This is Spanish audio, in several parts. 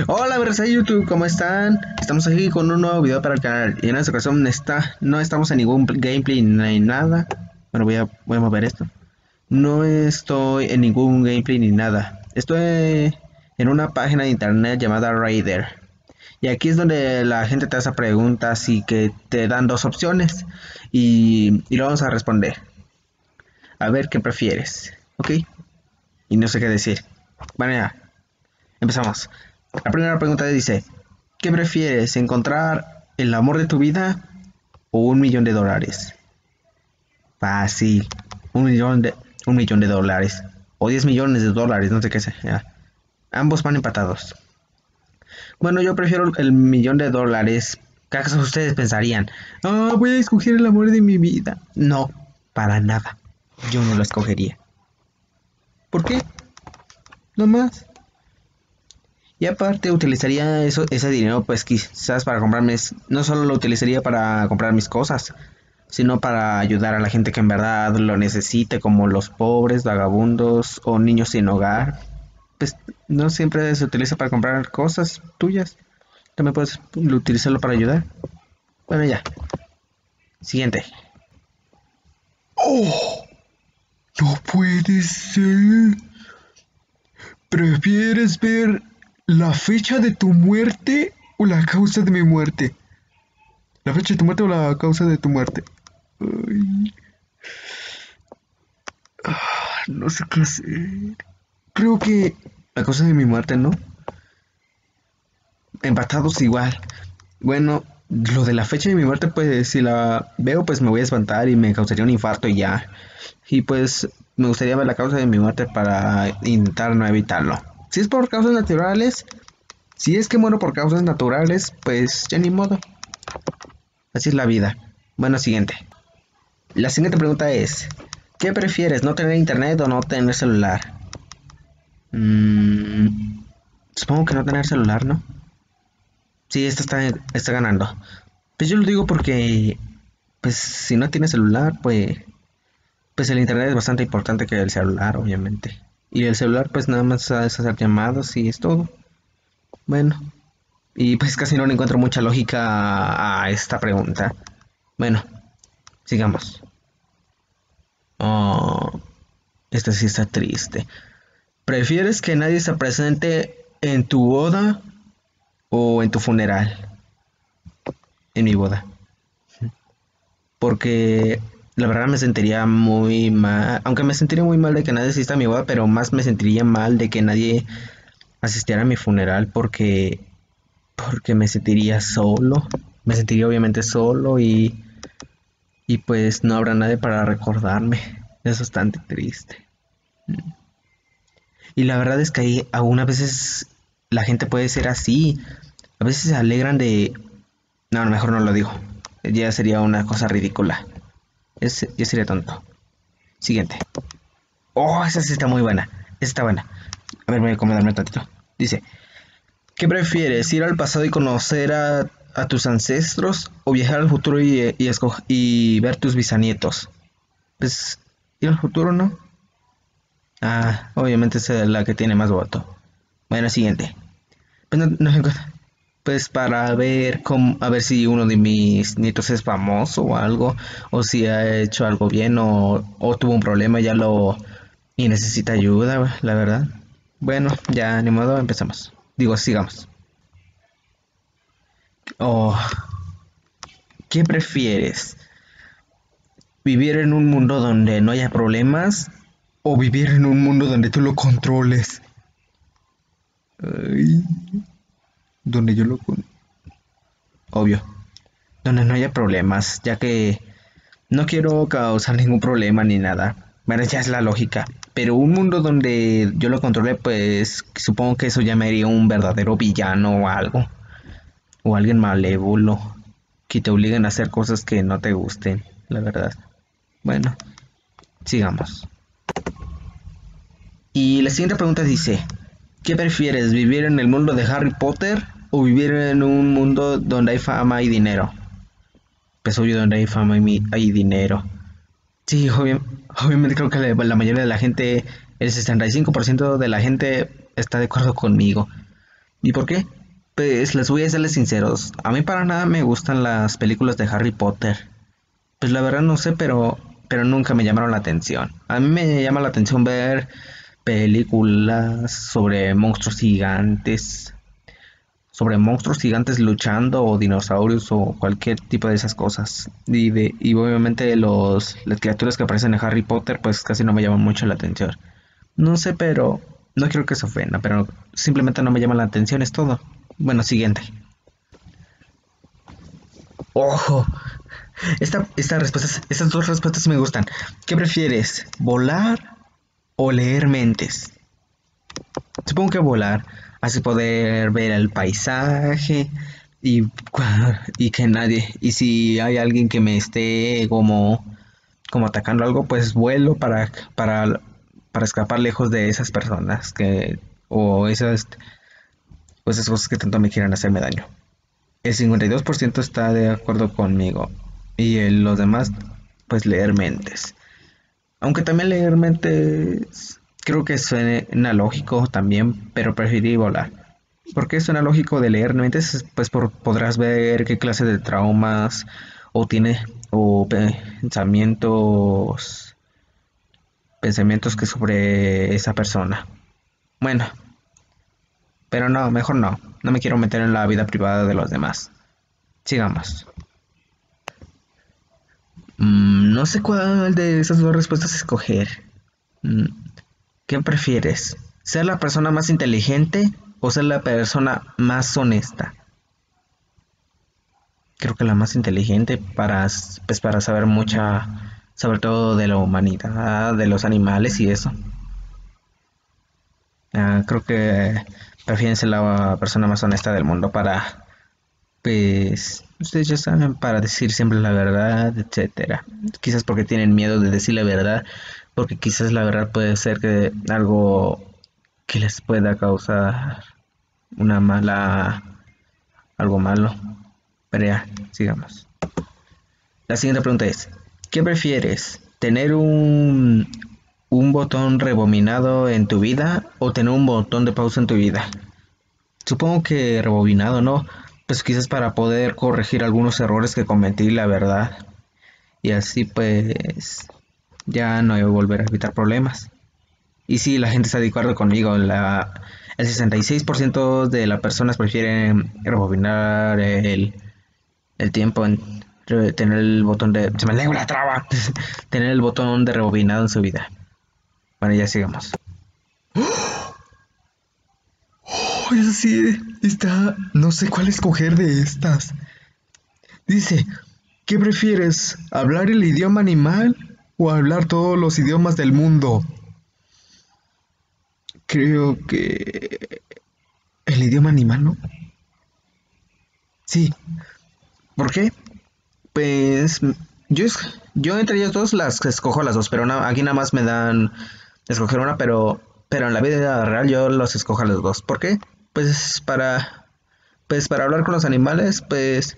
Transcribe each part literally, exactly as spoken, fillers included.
Hola, verás YouTube, ¿cómo están? Estamos aquí con un nuevo video para el canal. Y en esta ocasión está, no estamos en ningún gameplay ni nada. Bueno, voy a, voy a mover esto. No estoy en ningún gameplay ni nada. Estoy en una página de internet llamada Raider. Y aquí es donde la gente te hace preguntas y que te dan dos opciones. Y, y lo vamos a responder. A ver qué prefieres, ¿ok? Y no sé qué decir. Bueno, ya, empezamos. La primera pregunta dice: ¿qué prefieres, encontrar el amor de tu vida o un millón de dólares? Fácil, un millón de, un millón de dólares o diez millones de dólares, no sé qué sea. Ambos van empatados. Bueno, yo prefiero el millón de dólares. ¿Qué acaso ustedes pensarían? Ah, voy a escoger el amor de mi vida. No, para nada. Yo no lo escogería. ¿Por qué? No más. Y aparte utilizaría eso, ese dinero pues quizás para comprarme, no solo lo utilizaría para comprar mis cosas, sino para ayudar a la gente que en verdad lo necesite, como los pobres, vagabundos o niños sin hogar. Pues no siempre se utiliza para comprar cosas tuyas, también puedes utilizarlo para ayudar. Bueno, ya. Siguiente. ¡Oh! ¡No puede ser! ¿Prefieres ver la fecha de tu muerte o la causa de mi muerte? ¿La fecha de tu muerte o la causa de tu muerte? Ay, ah, no sé qué hacer. Creo que la causa de mi muerte, ¿no? Empatados igual. Bueno, lo de la fecha de mi muerte, pues si la veo, pues me voy a espantar y me causaría un infarto y ya. Y pues me gustaría ver la causa de mi muerte para intentar no evitarlo. Si es por causas naturales, si es que muero por causas naturales, pues ya ni modo. Así es la vida. Bueno, siguiente. La siguiente pregunta es: ¿qué prefieres, no tener internet o no tener celular? Mm, supongo que no tener celular, ¿no? Sí, esta está, está ganando. Pues yo lo digo porque, pues si no tienes celular, pues, pues el internet es bastante importante que el celular, obviamente. Y el celular, pues nada más es hacer llamadas y es todo. Bueno, y pues casi no le encuentro mucha lógica a, a esta pregunta. Bueno, sigamos. Oh, esta sí está triste. ¿Prefieres que nadie se presente en tu boda o en tu funeral? En mi boda. Porque la verdad me sentiría muy mal, aunque me sentiría muy mal de que nadie asista a mi boda, pero más me sentiría mal de que nadie asistiera a mi funeral porque porque me sentiría solo, me sentiría obviamente solo y y pues no habrá nadie para recordarme. Es bastante triste. Y la verdad es que ahí algunas veces la gente puede ser así, a veces se alegran de... No, mejor no lo digo, ya sería una cosa ridícula, es, ya sería tonto. Siguiente. Oh, esa sí está muy buena. Esa está buena. A ver, voy a acomodarme un tantito. Dice: ¿qué prefieres? ¿Ir al pasado y conocer a, a tus ancestros o viajar al futuro y, y, esco- y ver tus bisnietos? Pues ir al futuro, ¿no? Ah, obviamente esa es la que tiene más voto. Bueno, siguiente. Pues, no, no, pues para ver cómo, a ver si uno de mis nietos es famoso o algo, o si ha hecho algo bien o, o tuvo un problema, ya lo y necesita ayuda, la verdad. Bueno, ya ni modo, empezamos. Digo, sigamos. Oh, ¿qué prefieres? ¿Vivir en un mundo donde no haya problemas o vivir en un mundo donde tú lo controles? Ay, Donde yo lo con... Obvio, donde no haya problemas, ya que no quiero causar ningún problema ni nada. Bueno, ya es la lógica. Pero un mundo donde yo lo controle, pues supongo que eso ya me haría un verdadero villano o algo. O alguien malévolo que te obliguen a hacer cosas que no te gusten, la verdad. Bueno, sigamos. Y la siguiente pregunta dice: ¿qué prefieres, vivir en el mundo de Harry Potter o vivir en un mundo donde hay fama y dinero? Pues obvio, donde hay fama y mi- hay dinero. Sí, obvi- obviamente creo que la, la mayoría de la gente, el sesenta y cinco por ciento de la gente está de acuerdo conmigo. ¿Y por qué? Pues les voy a serles sinceros. A mí para nada me gustan las películas de Harry Potter. Pues la verdad no sé, pero, pero nunca me llamaron la atención. A mí me llama la atención ver películas sobre monstruos gigantes, sobre monstruos gigantes luchando o dinosaurios o cualquier tipo de esas cosas. Y, de, y obviamente los, las criaturas que aparecen en Harry Potter pues casi no me llaman mucho la atención. No sé, pero no quiero que se ofenda, pero simplemente no me llama la atención, es todo. Bueno, siguiente. Ojo, esta, esta respuesta, estas dos respuestas me gustan. ¿Qué prefieres? ¿Volar o leer mentes? Supongo que volar, así poder ver el paisaje y, y que nadie, y si hay alguien que me esté como, como atacando algo, pues vuelo para, para, para escapar lejos de esas personas que, o esas, o esas cosas que tanto me quieran hacerme daño. El cincuenta y dos por ciento está de acuerdo conmigo y el, los demás, pues leer mentes. Aunque también leer mentes creo que suena lógico también, pero preferí volar. ¿Por qué suena lógico de leer mentes? Pues por, podrás ver qué clase de traumas o tiene o pensamientos pensamientos que sobre esa persona. Bueno, pero no, mejor no. No me quiero meter en la vida privada de los demás. Sigamos. Mm, no sé cuál de esas dos respuestas escoger. Mm, ¿Qué prefieres? ¿Ser la persona más inteligente o ser la persona más honesta? Creo que la más inteligente para, pues, para saber mucha, sobre todo de la humanidad, de los animales y eso. Ah, creo que prefieren ser la persona más honesta del mundo para, pues, ustedes ya saben, para decir siempre la verdad, etcétera. Quizás porque tienen miedo de decir la verdad, porque quizás la verdad puede ser que algo que les pueda causar una mala, algo malo. Pero ya, sigamos. La siguiente pregunta es, ¿qué prefieres? ¿Tener un, un botón rebobinado en tu vida o tener un botón de pausa en tu vida? Supongo que rebobinado, ¿no? Pues quizás para poder corregir algunos errores que cometí, la verdad. Y así pues ya no voy a volver a evitar problemas. Y sí, la gente está de acuerdo conmigo. La, el sesenta y seis por ciento de las personas prefieren rebobinar el, el tiempo en re- tener el botón de... Se me lengua la traba. Tener el botón de rebobinado en su vida. Bueno, ya sigamos. Oh, eso sí, está. No sé cuál escoger de estas. Dice: ¿qué prefieres? ¿Hablar el idioma animal o hablar todos los idiomas del mundo? Creo que el idioma animal, ¿no? Sí. ¿Por qué? Pues yo, es- yo entre ellas dos las escojo las dos, pero na- aquí nada más me dan escoger una, pero, pero en la vida real yo los escojo a los dos. ¿Por qué? Pues para, pues para hablar con los animales, pues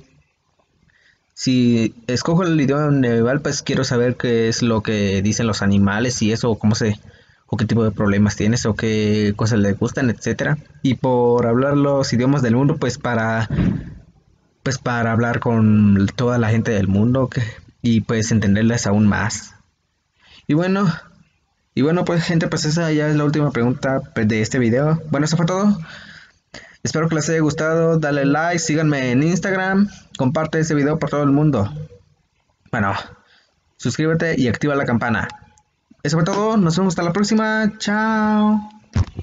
si escojo el idioma animal, pues quiero saber qué es lo que dicen los animales y eso, o cómo se, o qué tipo de problemas tienes, o qué cosas les gustan, etcétera. Y por hablar los idiomas del mundo, pues para pues para hablar con toda la gente del mundo que- y pues entenderles aún más. Y bueno, y bueno pues gente, pues esa ya es la última pregunta pues, de este video. Bueno, eso fue todo. Espero que les haya gustado, dale like, síganme en Instagram, comparte este video por todo el mundo. Bueno, suscríbete y activa la campana. Eso fue todo, nos vemos hasta la próxima, chao.